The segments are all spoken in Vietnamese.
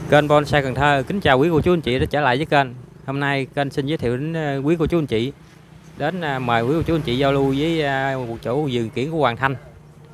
Kênh Bonsai Cần Thơ kính chào quý cô chú anh chị đã trở lại với kênh. Hôm nay kênh xin giới thiệu đến quý cô chú anh chị đến mời quý cô chú anh chị giao lưu với một chỗ vườn kiển của Hoàng Thanh.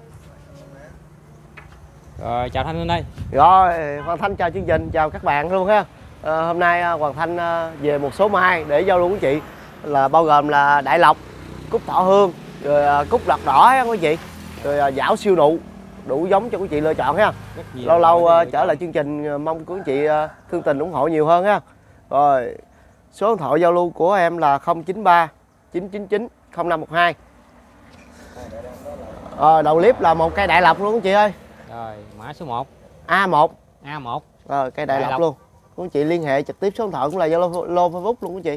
Rồi chào Thanh lên đây. Rồi Hoàng Thanh chào chương trình, chào các bạn luôn ha. Hôm nay Hoàng Thanh về một số mai để giao lưu với chị, là bao gồm là đại lộc, cúc thọ hương, rồi cúc lật đỏ ha quý chị, rồi dảo siêu nụ, đủ giống cho quý chị lựa chọn ha. Lâu lâu trở lại chương trình, mong quý chị thương tình ủng hộ nhiều hơn ha. Rồi số điện thoại giao lưu của em là 093 999 0512. Đầu clip là một cây đại lộc luôn quý chị ơi. Rồi mã số 1 A1. Rồi cây đại lộc luôn. Quý chị liên hệ trực tiếp số điện thoại cũng là Zalo Facebook luôn quý chị.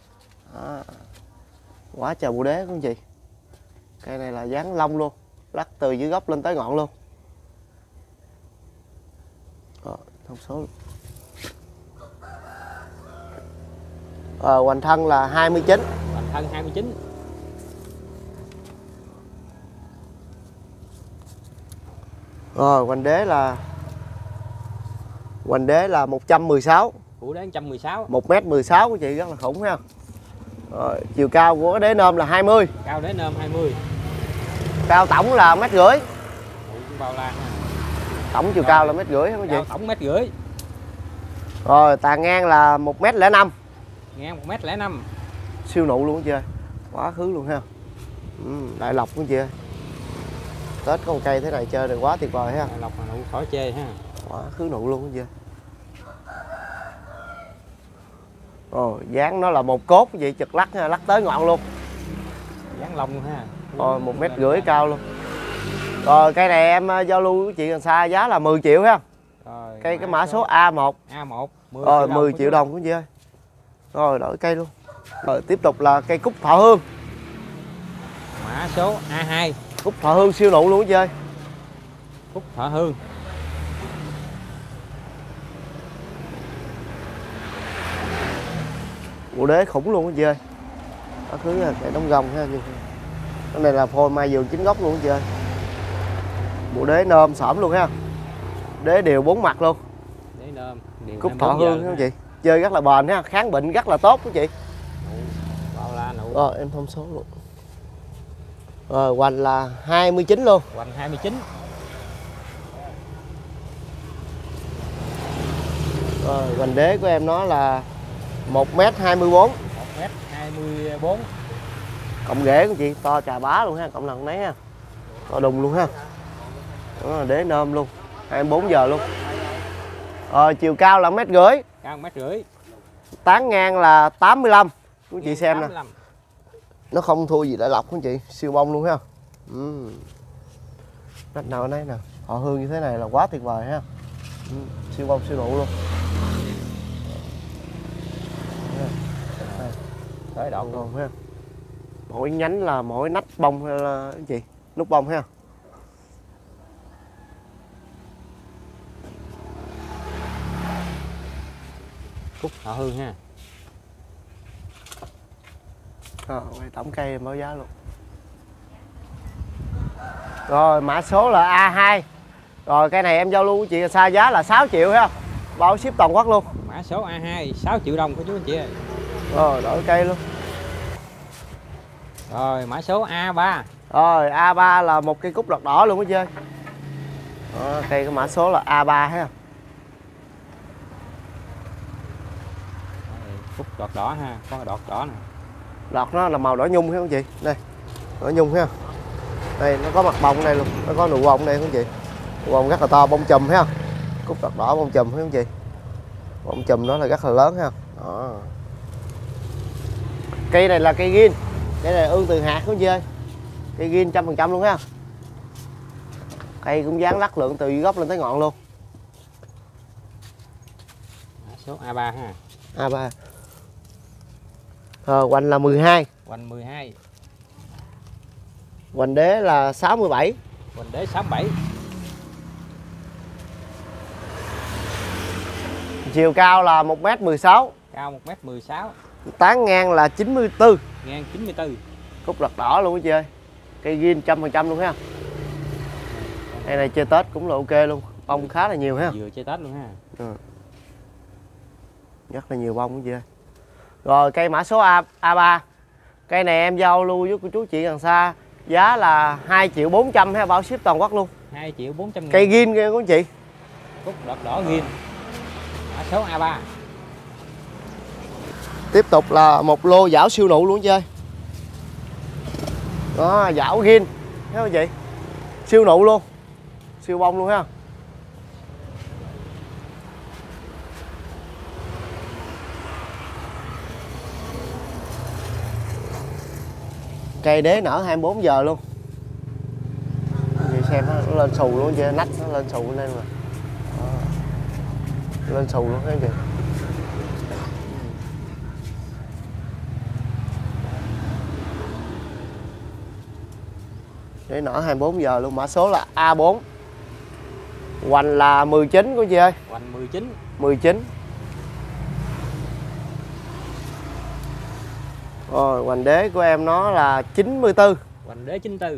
Quá trời bồ đế quý chị. Cây này là dáng lông luôn, lắc từ dưới gốc lên tới ngọn luôn. Thông số. Hoành thân là 29. Hoành thân 29. Rồi hoành đế là 116. Củ đế 116. 1m16 của chị rất là khủng ha. Rồi, chiều cao của đế nôm là 20. Cao đế nôm 20. Cao tổng là 1m50. Bao la ha. Tổng chiều cao là 1m50 hả quý chị? Tổng 1m50. Rồi tà ngang là 1m05. Ngang 1m05. Siêu nụ luôn chị ơi. Quá khứ luôn ha. Đại lộc của chị ơi. Tết có một cây thế này chơi được quá tuyệt vời ha. Đại lộc là nụ khỏi chê ha. Quá khứ nụ luôn chị ơi. Dáng nó là một cốt cái gì, chực lắc ha, lắc tới ngọn luôn. Dáng lông ha. 1m50 cao luôn. Rồi cây này em giao lưu với chị gần xa giá là 10 triệu ha. Rồi, cái mã số A1. 10 triệu đồng của chị ơi. Rồi đổi cây luôn. Rồi tiếp tục là cây cúc thọ hương. Mã số A2. Cúc thọ hương siêu nụ luôn chị ơi. Cúc thọ hương. Bộ đế khủng luôn chị ơi. Đó cứ là cái đóng gông ha. Cái này là phôi mai vườn chính gốc luôn chị ơi. Bộ đế nôm xổm luôn ha. Đế đều 4 mặt luôn. Đế nôm đều. Cúc thọ hương không chị? Chơi rất là bền ha, kháng bệnh rất là tốt của chị. Bao la nụ. Rồi em thông số luôn. Rồi hoành là 29 luôn. Hoành 29. Rồi hoành đế của em nó là 1m24. 1m24. Cộng rễ của chị to trà bá luôn ha, cộng lần đấy ha. To đùng luôn ha. Đó là đế nôm luôn, 24 giờ luôn. Chiều cao là 1m50. Cao 1m50. Tán ngang là 85. Quý chị xem 85. nè. Nó không thua gì đại lộc của chị, siêu bông luôn ha. Nách nào ở đây nè, họ hương như thế này là quá tuyệt vời ha. Siêu bông siêu nụ luôn. Tới đoạn luôn ha. Mỗi nhánh là mỗi nách bông hay là cái gì? Nút bông ha. Cúc thọ hương ha. Tổng cây báo giá luôn. Rồi mã số là A2. Rồi cây này em giao lưu với chị xa giá là 6 triệu ha. Bao ship toàn quốc luôn. Mã số A2 6 triệu đồng của chú anh chị ơi. Rồi đổi cây luôn. Rồi mã số A3. Rồi A3 là một cây cúc lật đỏ luôn đó chơi. Cây cái mã số là A3 ha. Cúc đọt đỏ ha, có cái đọt đỏ nè. Đọt nó là màu đỏ nhung ha không chị? Đây. Đỏ nhung ha. Đây nó có mặt bông đây luôn, nó có nụ bông đây không chị? Nụ bông rất là to, bông chùm ha. Cúc lật đỏ bông chùm không chị? Bông chùm đó là rất là lớn ha. Đó. Cây này là cây gin. Cây này ương từ hạt không chị ơi. Cây gin 100% luôn ha. Cây cũng dáng lắc lượng từ gốc lên tới ngọn luôn. Mã số A3 ha. A3. Hoành là 12. Hoành 12. Hoành đế là 67. Hoành đế 67. Chiều cao là 1m16. Cao 1m16. Tán ngang là 94. Ngang 94. Cúc lật đỏ luôn chị ơi. Cây gin 100% luôn ha. Cây này chơi Tết cũng là ok luôn. Bông khá là nhiều ha. Vừa chơi Tết luôn ha. Rất là nhiều bông vậy. Rồi cây mã số A3. Cây này em giao lưu với cô chú chị gần xa. Giá là 2.400.000 hay bao ship toàn quốc luôn. 2.400.000. Cây gin kia cô chị. Cúc đọt đỏ gin. Mã số A3. Tiếp tục là một lô dảo siêu nụ luôn chơi. Đó, dảo gin. Thấy không chị? Siêu nụ luôn. Siêu bông luôn ha. Cây đế nở 24 giờ luôn. Chị xem nó lên xù luôn chứ, nách nó lên xù lên mà. Đó. Lên xù luôn thấy kìa. Đế nở 24 giờ luôn, mã số là A4. Hoành là 19 cô chị ơi. Hoành 19. 19. Rồi hoành đế của em nó là 94. Hoành đế 94.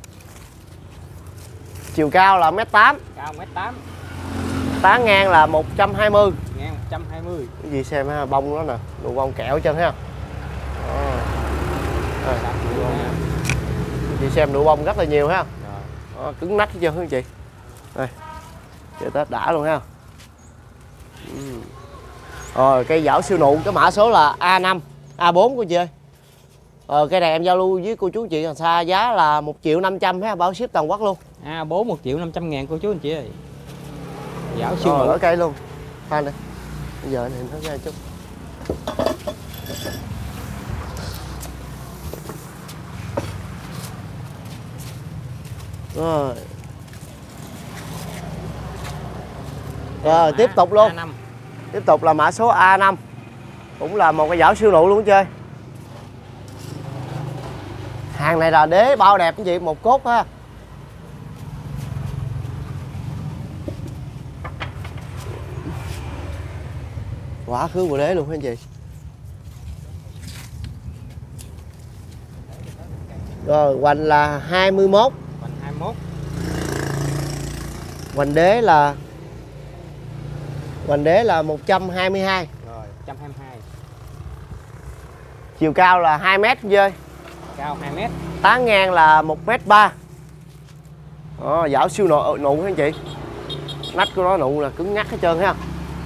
Chiều cao là 1m8. Cao 1m8. Tán ngang là 120. Ngang 120. Cái gì xem ha, bông đó nè, đồ bông kẹo chân ha. Chị xem nụ bông rất là nhiều ha. Đó, cứng nách hết trơn hả chị. Đây. Chơi Tết đã luôn ha. Rồi cây dảo siêu nụ, cái mã số là A5, A4 của chị ơi. Cây này em giao lưu với cô chú chị gần xa, giá là 1.500.000 ha, bao ship toàn quốc luôn. A4 1.500.000 cô chú anh chị ơi. Dảo siêu nụ. Ở cây luôn. Phan đây. Bây giờ này nó ra chút. Rồi. Rồi tiếp tục luôn. A5. Tiếp tục là mã số A5. Cũng là một cái dảo siêu nụ luôn chơi. Hàng này là đế bao đẹp anh chị, một cốt ha. Quá khứ bộ đế luôn anh chị. Rồi hoành là 21. Hoành 21. Hoành đế là 122. Rồi 122. Chiều cao là 2m chơi. Cao 2m. Tán ngang là 1m3. Đó, dảo siêu nụ anh chị. Nách của nó nụ là cứng ngắc hết trơn ha.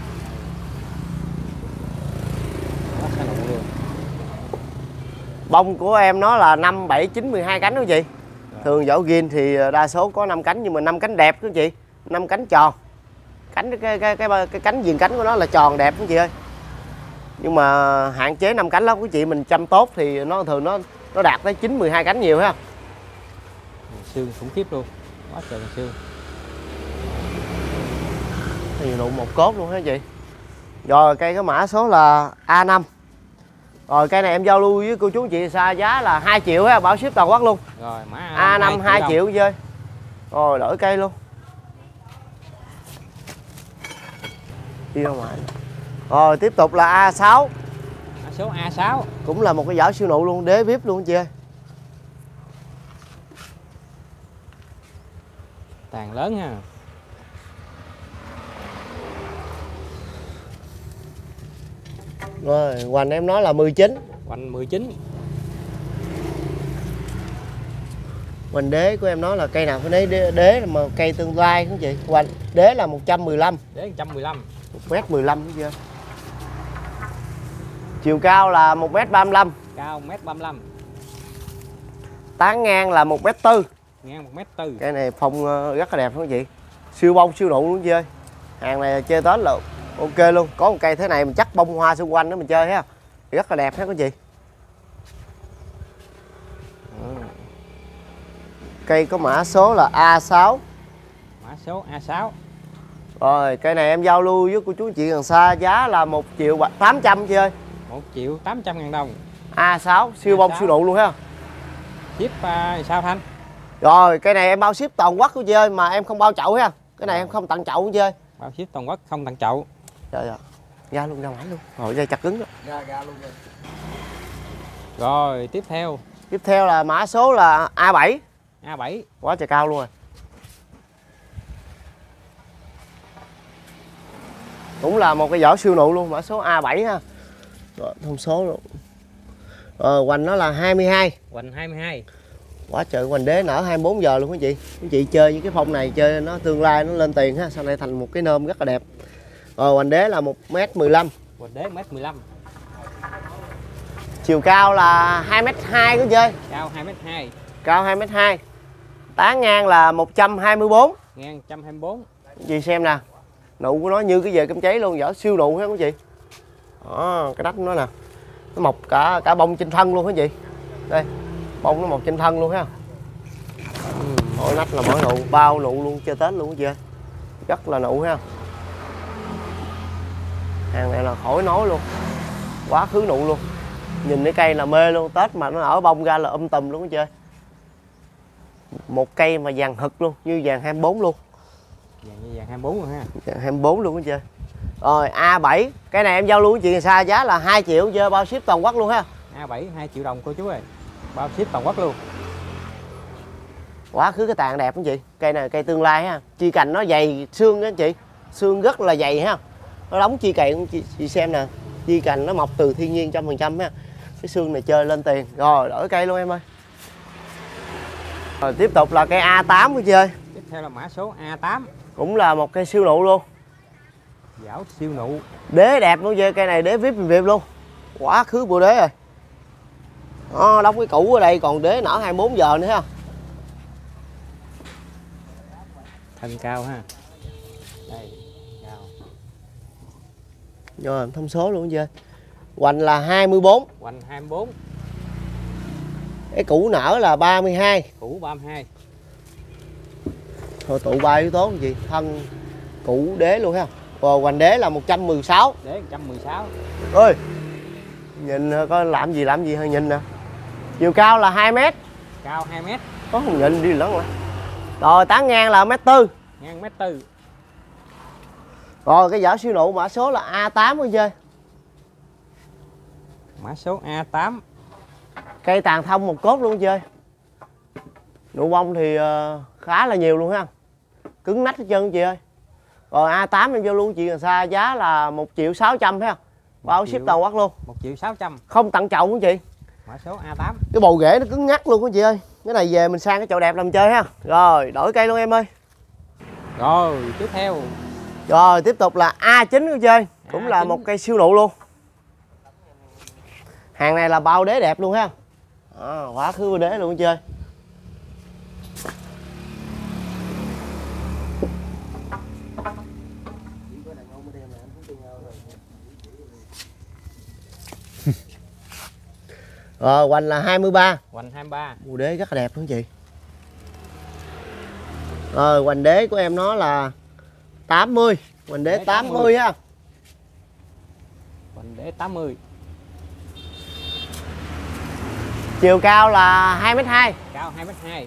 Bông của em nó là 5, 7, 9, 12 cánh đó chị. Thường dảo gin thì đa số có 5 cánh, nhưng mà 5 cánh đẹp đó chị. 5 cánh tròn. Cái cánh viền cánh của nó là tròn đẹp đó chị ơi. Nhưng mà hạn chế 5 cánh lắm của chị, mình chăm tốt thì nó thường nó đạt tới 9, 12 cánh nhiều ha. Xương khủng khiếp luôn. Quá trời xương. Thì nụ một cốt luôn hả chị. Rồi cây cái mã số là A5. Rồi cây này em giao lưu với cô chú chị xa, giá là 2 triệu ha, bảo ship toàn quốc luôn. Rồi mã A5 2 triệu chơi. Rồi đổi cây luôn. Đi ra ngoài. Rồi tiếp tục là A6. Mã số A6. Cũng là một cái dảo siêu nụ luôn, đế vip luôn chị ơi. Tàn lớn ha. Rồi hoành em nói là 19. Hoành 19. Hoành đế của em nói là cây nào phải đế là mà cây tương lai không chị. Hoành đế là 115. Đế 115. 1m15 chưa. Chiều cao là 1m35. Cao 1m35. Tán ngang là 1m4. Ngang 1m4. Cái này phong rất là đẹp không chị. Siêu bông siêu nụ luôn chơi. Hàng này chơi Tết là ok luôn. Có một cây thế này mình chắc bông hoa xung quanh nữa mình chơi ha. Rất là đẹp hết cô chị. Cây có mã số là A6. Mã số A6. Rồi cây này em giao lưu với cô chú chị gần xa, giá là 1.800.000 chị ơi. 1.800.000 đồng. A6 siêu bông siêu nụ luôn ha. Ship sao Thanh? Rồi cây này em bao ship toàn quốc cô chị ơi, mà em không bao chậu ha. Cái này em không tặng chậu chị ơi. Bao ship toàn quốc không tặng chậu. Trời ơi. Ra luôn, ra ngoài luôn. Rồi dây chặt cứng đó. Ra luôn rồi. Rồi tiếp theo. Tiếp theo là mã số là A7. A7. Quá trời cao luôn rồi. Cũng là một cái vỏ siêu nụ luôn, mã số A7 ha. Rồi, thông số luôn. Hoành nó là 22. Hoành 22. Quá trời hoành đế nở 24 giờ luôn quý chị. Quý chị chơi với cái phong này chơi nó tương lai nó lên tiền ha, sau này thành một cái nôm rất là đẹp. Rồi hoành đế là 1m15. Hoành đế 1m15. Chiều cao là 2m2 của chơi. Cao 2m2. Cao 2m2. Tán ngang là 124. Ngang 124. Chị xem nè. Nụ của nó như cái về cơm cháy luôn, vỏ siêu nụ ha quý chị. Đó, cái đất của nó nè. Nó mọc cả bông trên thân luôn hả chị. Đây, bông nó mọc trên thân luôn ha. Mỗi nách là mỗi nụ, bao nụ luôn, chơi Tết luôn hả chị ơi. Rất là nụ ha. Hàng này là khỏi nói luôn. Quá khứ nụ luôn. Nhìn cái cây là mê luôn, Tết mà nó nở bông ra là tùm luôn hả chị ơi. Một cây mà vàng hực luôn, như vàng 24 luôn. Vàng như vàng 24 luôn ha. Vàng 24 luôn hả chị ơi. Rồi A7, cái này em giao lưu với chị xa giá là 2 triệu chơi bao ship toàn quốc luôn ha. A7 2 triệu đồng cô chú ơi. Bao ship toàn quốc luôn. Quá khứ cái tàn đẹp hả chị. Cây này cây tương lai ha. Chi cành nó dày xương đó chị. Xương rất là dày ha. Nó đóng chi cành chị xem nè. Chi cành nó mọc từ thiên nhiên 100% ha. Cái xương này chơi lên tiền. Rồi đổi cây luôn em ơi. Rồi tiếp tục là cây A8 của chị ơi. Tiếp theo là mã số A8. Cũng là một cây siêu nụ luôn. Dảo siêu nụ. Đế đẹp luôn chị, cây này đế vip luôn. Quá khứ bộ đế rồi. Đó, đóng cái cũ ở đây còn đế nở 24 giờ nữa ha. Thân cao ha. Đây, cao. Rồi thông số luôn chị ơi. Hoành là 24. Hoành 24. Cái cũ nở là 32. Cũ 32. Thôi tụ 3 yếu tố gì thân cũ đế luôn ha. Rồi hoành đế là 116. Đế 116. Ơi nhìn có làm gì hơi nhìn nè. Chiều cao là 2m. Cao 2m. Có không nhìn đi lớn rồi. Rồi tán ngang là 1m4. Ngang 1m4. Rồi cái vỏ siêu nụ mã số là A8 của chơi. Mã số A8. Cây tàn thông một cốt luôn chơi. Nụ bông thì khá là nhiều luôn ha. Cứng nách hết trơn chị ơi. Rồi A8 em giao luôn chị là xa giá là 1.600.000 ha. Bao ship toàn quốc luôn. 1.600.000. Không tặng chậu của chị. Mã số A8. Cái bầu rễ nó cứng ngắt luôn đó chị ơi. Cái này về mình sang cái chậu đẹp làm chơi ha. Rồi đổi cây luôn em ơi. Rồi tiếp theo. Rồi tiếp tục là A9 của chơi. Cũng là một cây siêu nụ luôn. Hàng này là bao đế đẹp luôn ha. Quá khứ đế luôn chơi. Rồi hoành là 23. Hoành 23. Mùa đế rất là đẹp luôn chị. Rồi hoành đế của em nó là 80. Hoành đế 80 ha. Hoành đế 80. Chiều cao là 2m2. Cao 2m2.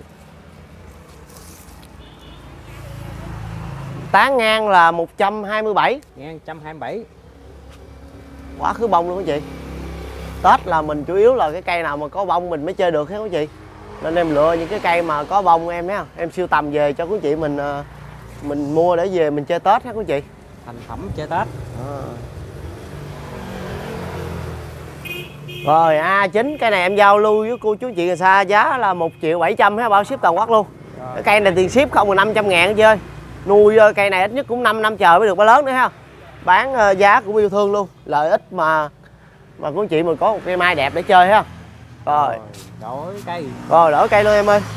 Tán ngang là 127. Ngang 127. Quá khứ bông luôn đó chị. Tết là mình chủ yếu là cái cây nào mà có bông mình mới chơi được hết quý chị. Nên em lựa những cái cây mà có bông em thấy không? Em sưu tầm về cho quý chị mình mua để về mình chơi Tết hết quý chị. Thành phẩm chơi Tết. Rồi A9 cây này em giao lưu với cô chú chị xa giá là 1.700.000 ha, bao ship toàn quốc luôn. Cái cây này tiền ship không là 500.000 chơi. Nuôi cây này ít nhất cũng 5 năm chờ mới được bao lớn nữa ha. Bán giá cũng yêu thương luôn, lợi ích mà cô chị mình có một cây mai đẹp để chơi ha. Rồi đổi cây. Rồi đổi cây luôn em ơi.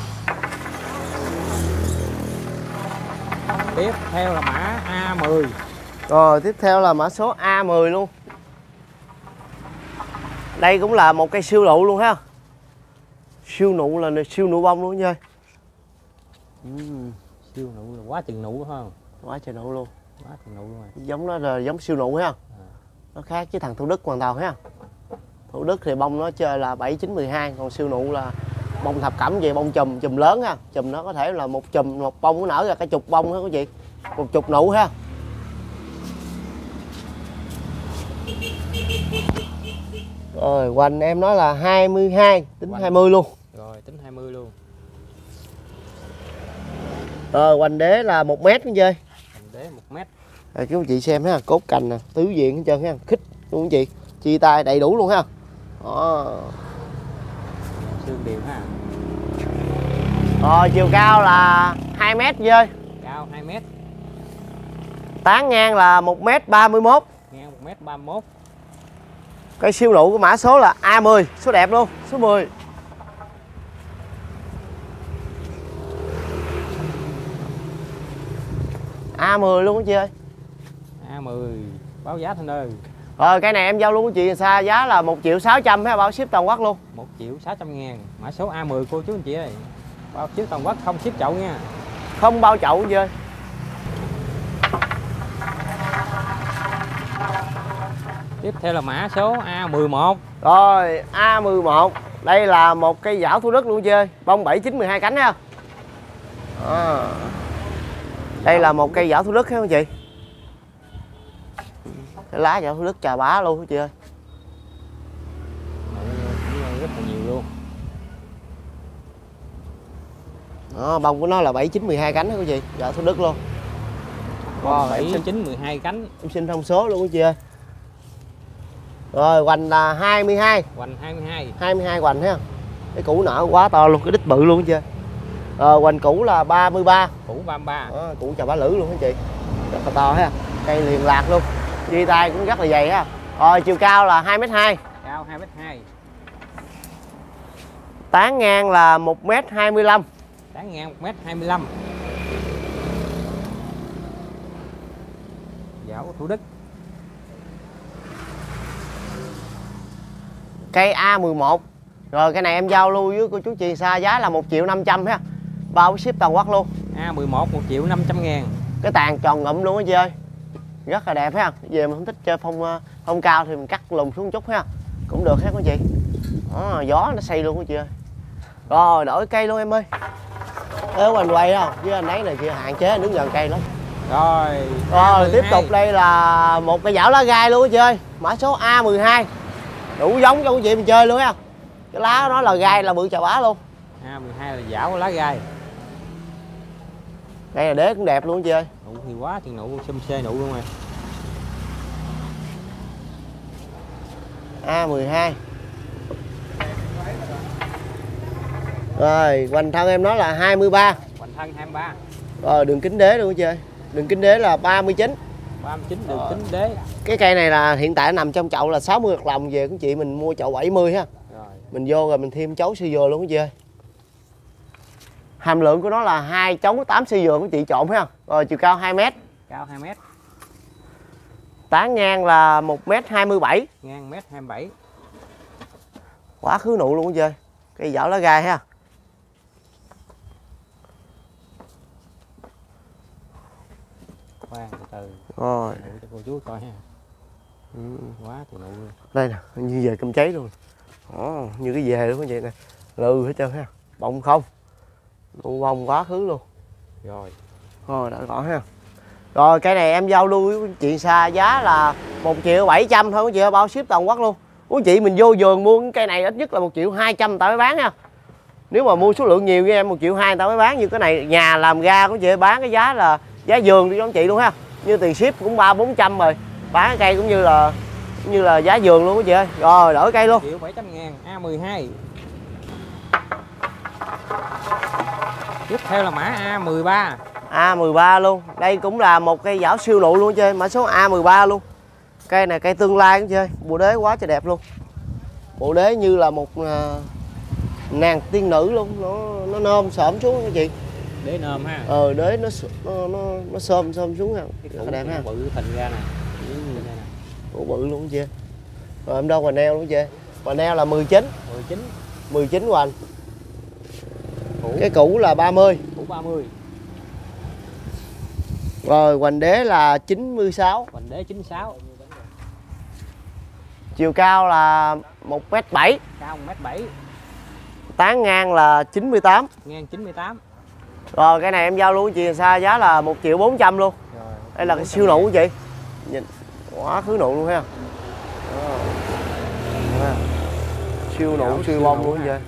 Tiếp theo là mã A10. Rồi tiếp theo là mã số A10 luôn. Đây cũng là một cây siêu nụ luôn ha. Siêu nụ là siêu nụ bông luôn nha. Siêu nụ là quá chừng nụ phải không? Quá trời nụ luôn. Quá chừng nụ luôn rồi. Giống nó là giống siêu nụ ha. Nó khác với thằng Thủ Đức hoàn toàn ha. Thủ Đức thì bông nó chơi là 7, 9, 12. Còn siêu nụ là bông thập cẩm vậy, bông chùm lớn ha. Chùm nó có thể là một chùm, một bông nó nở ra cả chục bông ha quý chị. Một chục nụ ha. Rồi hoành em nói là 22, tính hoành 20 luôn. Rồi tính 20 luôn. Rồi hoành đế là 1 mét nữa chơi. Hoành đế 1 mét. Rồi các anh chị xem ha, cốt cành nè, tứ diện hết trơn ha, khích luôn anh chị, chi tay đầy đủ luôn ha. Đó. Xương đều ha. Rồi chiều cao là 2 mét dơi. Cao 2 mét. Tán ngang là 1m31. Ngang 1m31. Cây siêu nụ của mã số là A10, số đẹp luôn, số 10. A10 luôn anh chị ơi. A10 báo giá thanh ơi. Rồi cây này em giao luôn với chị xa giá là 1.600.000 ha, bao ship toàn quốc luôn. 1.600.000. Mã số A10 cô chú anh chị ơi. Bao ship toàn quốc, không ship chậu nha. Không bao chậu anh chị ơi. Tiếp theo là mã số A11. Rồi A11. Đây là một cây giảo Thủ Đức luôn chị ơi. Bông 7, 9, 12 cánh ha. Đây là một cây giảo Thủ Đức ha anh chị. Cái lá giảo Thủ Đức Trà Bá luôn chị ơi. Rất là nhiều luôn. Đó, bông của nó là 7, 9, 12 cánh đó quý chị. Giảo Thủ Đức luôn. Wow, 7, 9, 12 cánh. Em xin thông số luôn quý chị ơi. Rồi hoành là 22. Hoành 22. 22 hoành ha. Cái củ nở quá to luôn, cái đít bự luôn chị. Hoành củ là 33. Củ 33. Đó, củ Trà Bá Lử luôn quý chị. Rất là to ha. Cây liền lạc luôn. Chi tay cũng rất là dày ha. Rồi chiều cao là 2m2. Cao 2m2. Tán ngang là 1m25. Tán ngang 1m25. Giảo Thủ Đức. Cây A11. Rồi cái này em giao lưu với cô chú chị xa giá là 1.500.000 ha. Bao ship toàn quốc luôn. A11 1.500.000. Cái tàn tròn ngụm luôn á chị ơi. Rất là đẹp ha. Về mà không thích chơi phong cao thì mình cắt lùn xuống chút ha. Cũng được hết quý chị. Đó, gió nó xây luôn quý chị ơi. Rồi đổi cây luôn em ơi. Ê hoành quay không? Chứ anh ấy này chị hạn chế đứng gần cây lắm. Rồi tiếp tục đây là một cây giảo lá gai luôn quý chị ơi. Mã số A12. Đủ giống cho quý chị mình chơi luôn ha. Cái lá nó là gai là bự Trà Bá luôn. A12 là giảo lá gai. Đây là đế cũng đẹp luôn chị ơi. Nụ thì quá thì nụ xum xê nụ luôn rồi. A12. Rồi hoành thân em nói là 23. Hoành thân 23. Rồi đường kính đế luôn chị ơi. Đường kính đế là 39. 39 đường kính đế. Cái cây này là hiện tại nằm trong chậu là 60 hạt lòng, về của chị mình mua chậu 70 ha. Rồi. Mình vô rồi mình thêm chấu xi dừa luôn chị ơi. Hàm lượng của nó là 2 chấu 8 xi dừa của chị trộn ha. Rồi chiều cao 2m. Cao 2m. Tán ngang là 1m27. Ngang 1m27. Quá khứ nụ luôn chị ơi. Cây giảo lá gai ha. Khoan từ từ. Rồi. Nụ cho cô chú coi ha. Quá thì nụ luôn. Đây nè, như về cơm cháy luôn. Như cái về luôn vậy nè. Lừ hết trơn ha. Bông không. Nụ bông quá khứ luôn. Rồi đã rõ ha. Rồi cây này em giao lưu với chị xa giá là 1.700.000 thôi quý chị ơi, bao ship toàn quốc luôn. Quý chị mình vô vườn mua cái cây này ít nhất là 1.200.000 người ta mới bán nha. Nếu mà mua số lượng nhiều với em 1.200.000 người ta mới bán. Như cái này nhà làm ra của chị bán cái giá là giá vườn cho anh chị luôn ha. Như tiền ship cũng 300-400 rồi. Bán cái cây cũng như là giá vườn luôn quý chị ơi. Rồi đổi cây luôn. 1.700.000 A12. Tiếp theo là mã A13. A13 luôn. Đây cũng là một cây giảo siêu nụ luôn chơi, mã số A13 luôn. Cây này cây tương lai cũng chơi, bộ đế quá trời đẹp luôn. Bộ đế như là một nàng tiên nữ luôn, nó nôm xổm xuống các chị. Đế nôm ha. Đế nó xôm xuống ha. Rất là đẹp ha. Bự thành ra nè. Bộ bự luôn chị. Rồi em đâu hoành neo luôn chị. Hoành neo là 19. 19 hoành. Cái cũ là 30. Cũ 30. Rồi hoành đế là 96. Hoành đế 96. Chiều cao là 1m7. Cao 1m7. Tán ngang là 98. Ngang 98. Rồi cái này em giao luôn chị xa giá là 1.400.000 luôn. Rồi. Đây là cái siêu nụ của chị. Nhìn quá khứ nụ luôn ha. Siêu nụ siêu bông luôn vậy.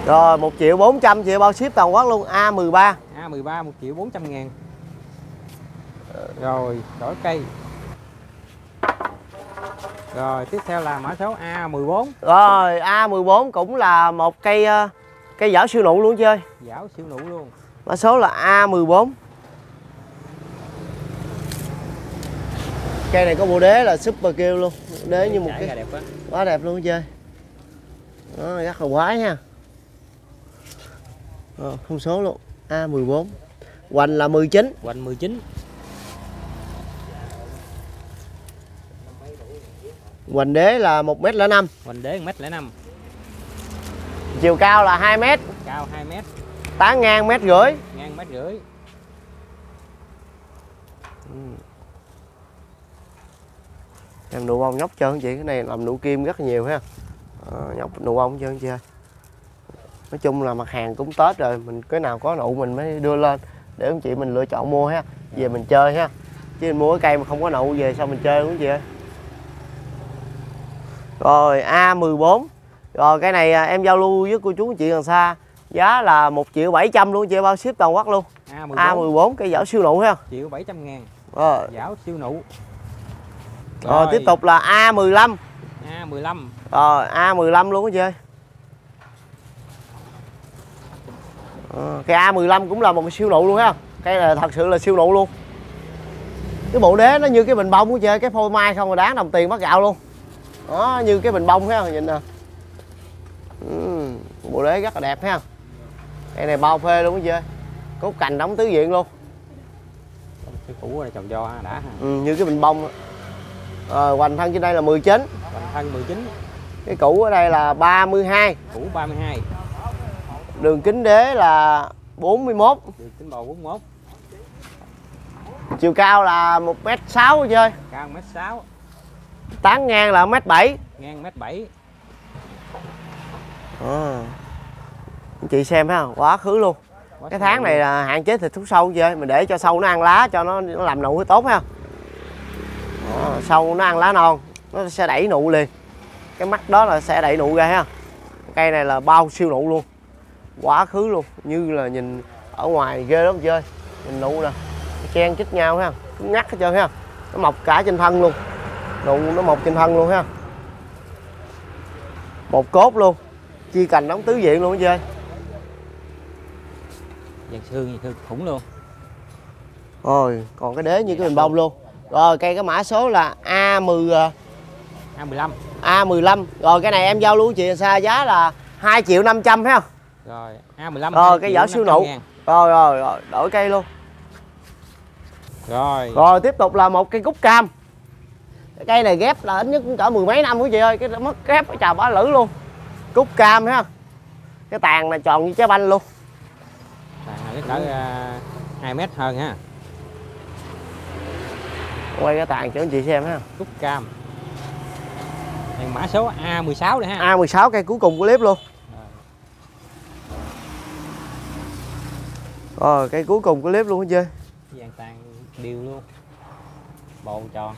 Rồi 1.400.000, chị bao ship toàn quốc luôn. A13. A13 1.400.000. Rồi đổi cây. Rồi tiếp theo là mã số A14. Rồi A14 cũng là một cây giảo siêu nụ luôn chơi. Giảo siêu nụ luôn. Mã số là A14. Cây này có bộ đế là super kêu luôn. Đế như một cái đẹp quá. Quá đẹp luôn chơi. Đó, rất là quái nha. Không số luôn. A14. Hoành là 19. Hoành 19. Hoành đế là 1m05. Hoành đế 1m05. Chiều cao là 2m. Cao 2m. Tán ngang 1,5m. Ngang 1,5m. Em nụ bông nhóc trơn chị, cái này làm nụ kim rất là nhiều ha. Nhóc nụ bông trơn chị ơi. Nói chung là mặt hàng cũng Tết rồi, mình cái nào có nụ mình mới đưa lên để anh chị mình lựa chọn mua ha, về mình chơi ha. Chứ mình mua cái cây mà không có nụ về sao mình chơi đúng không chị ơi. Rồi A14. Rồi cái này em giao lưu với cô chú anh chị gần xa, giá là 1.700.000 luôn chị, bao ship toàn quốc luôn. A14 cây giảo siêu nụ ha. 1.700.000. Rồi. Giảo siêu nụ. Rồi tiếp tục là A15. A15. Rồi A15 luôn đó chị ơi. Cây A15 cũng là một cái siêu nụ luôn ha. Cây này thật sự là siêu nụ luôn. Cái bộ đế nó như cái bình bông của chơi, cái phôi mai không mà đáng đồng tiền bắt gạo luôn. Đó, như cái bình bông ha, nhìn nè. Bộ đế rất là đẹp ha. Cây này bao phê luôn đó chơi. Cốt cành đóng tứ diện luôn. Cái củ này trồng do đã ha. Như cái bình bông. Hoành thân trên đây là 19. Hoành thân 19. Cái củ ở đây là 32. Củ 32. Đường kính đế là 41. Đường kính bầu 41. Chiều cao là 1m6 chơi. Cao 1m6. Tán ngang là 1m7. Ngang 1m7. Chị xem ha, quá khứ luôn. Cái tháng này là hạn chế thịt thuốc sâu chơi, mình để cho sâu nó ăn lá cho nó làm nụ tốt ha. Sâu nó ăn lá non, nó sẽ đẩy nụ liền. Cái mắt đó là sẽ đẩy nụ ra ha. Cây này là bao siêu nụ luôn. Quá khứ luôn, như là nhìn ở ngoài ghê lắm chơi. Nhìn nụ nè, chen chích nhau ha, ngắt hết trơn ha. Nó mọc cả trên thân luôn. Nụ nó mọc trên thân luôn ha. Một cốt luôn. Chia cành đóng tứ diện luôn đó chơi. Dàn xương khủng luôn. Rồi, còn cái đế như cái bình bông luôn. Rồi cây cái mã số là A15. A15. Rồi cái này em giao lưu chị xa giá là 2.500.000 phải không? Rồi A15. Rồi cái giỏ siêu nụ. Rồi đổi cây luôn. Rồi tiếp tục là một cây cúc cam. Cái cây này ghép là ít nhất cũng cỡ mười mấy năm của chị ơi, cái mất ghép chà bá lử luôn. Cúc cam ha. Cái tàn này tròn như trái banh luôn. Tàn này cỡ 2 mét hơn ha. Quay cái tàn cho anh chị xem ha. Cúc cam. Đây mã số A16 đây ha. A16 cây cuối cùng của clip luôn. Rồi cây cuối cùng của clip luôn hết chơi. Dàn tàn đều luôn. Bầu tròn.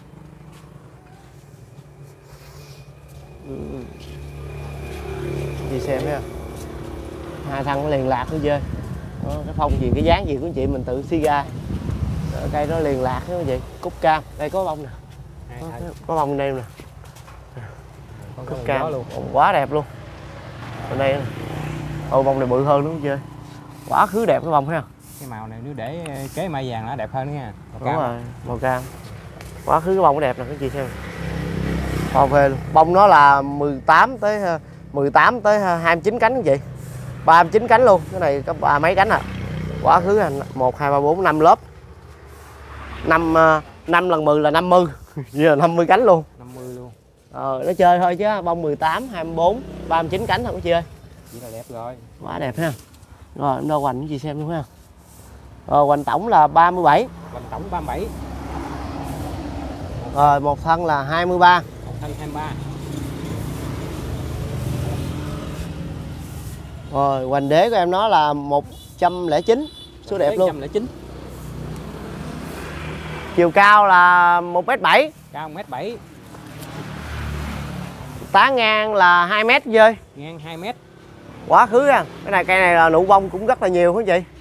Chị xem ha. Hai thân nó liền lạc nữa chơi. Cái phong gì cái dáng gì của anh chị mình tự suy ra. Cây nó liền lạc đó chị. Cúc cam, đây có bông nè. Có bông đây nè. Cúc cam luôn, quá đẹp luôn. Bên đây nè. Bông này bự hơn đúng không chơi. Quá khứ đẹp cái bông ha. Cái màu này nếu để kế mai vàng nó đẹp hơn nữa nha. Đúng rồi, màu cam. Quá khứ cái bông nó đẹp nè các chị xem. Bao phê luôn. Bông nó là 18 tới 29 cánh các chị. 39 cánh luôn, cái này có 3 mấy cánh à. Quá khứ 1 2 3 4 5 lớp. 5 lần 10 là 50. Giờ là 50 cánh luôn. 50 luôn. Nó chơi thôi chứ bông 18, 24, 39 cánh thôi chị ơi. Chỉ là đẹp rồi. Quá đẹp ha. Rồi em đo hoành chị xem luôn ha. Hoành tổng là 37. Hoành tổng 37. Rồi một thân là 23. Một thân 23. Rồi hoành đế của em nó là 109. Số đẹp luôn. 109. Chiều cao là 1m7. Cao 1m7. Tán ngang là 2m rơi. Ngang 2m. quá khứ ha. Cái này cây này là nụ bông cũng rất là nhiều hả chị?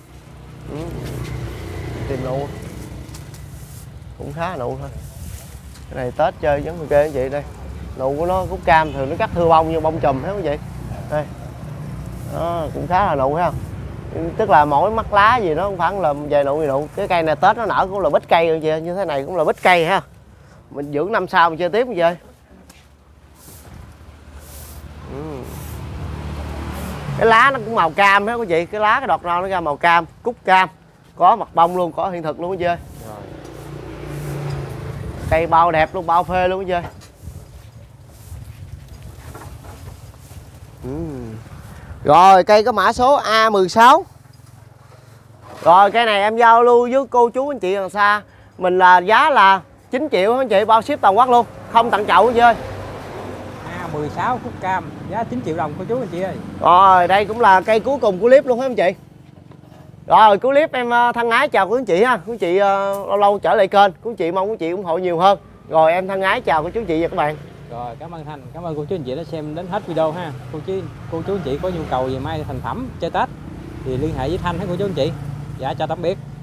Tìm nụ cũng khá là nụ thôi. Cái này Tết chơi vẫn ok anh chị. Đây nụ của nó cúc cam thường nó cắt thưa bông như bông chùm hết quý vị. Đây đó, cũng khá là nụ ha. Tức là mỗi mắt lá gì nó không phải là về nụ gì nụ. Cái cây này Tết nó nở cũng là bít cây rồi chị, như thế này cũng là bít cây ha. Mình dưỡng năm sau mình chơi tiếp như vậy. Cái lá nó cũng màu cam hết quý vị, cái lá cái đọt non nó ra màu cam, cúc cam, có mặt bông luôn, có hiện thực luôn quý vị. Cây bao đẹp luôn, bao phê luôn quý vị. Rồi cây có mã số A16. Rồi cây này em giao lưu với cô chú anh chị hàng xa. Mình là giá là 9 triệu anh chị, bao ship toàn quốc luôn, không tặng chậu quý vị ơi. A16 cúc cam giá 9 triệu đồng cô chú anh chị ơi. Rồi đây cũng là cây cuối cùng của clip luôn hả anh chị. Rồi cuối clip em thân ái chào quý anh chị ha. Quý anh chị lâu lâu trở lại kênh, quý anh chị mong quý anh chị ủng hộ nhiều hơn. Rồi em thân ái chào cô chú anh chị và các bạn. Rồi cảm ơn Thanh, cảm ơn cô chú anh chị đã xem đến hết video ha. Cô chú anh chị có nhu cầu về mai thành phẩm chơi Tết thì liên hệ với Thanh hay cô chú anh chị. Dạ chào tạm biệt.